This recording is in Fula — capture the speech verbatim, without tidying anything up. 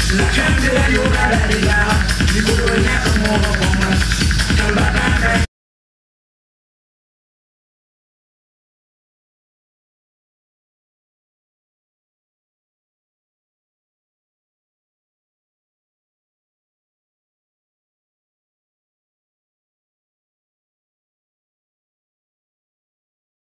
La gente de ayuda de arriba, mi culo venía como como más.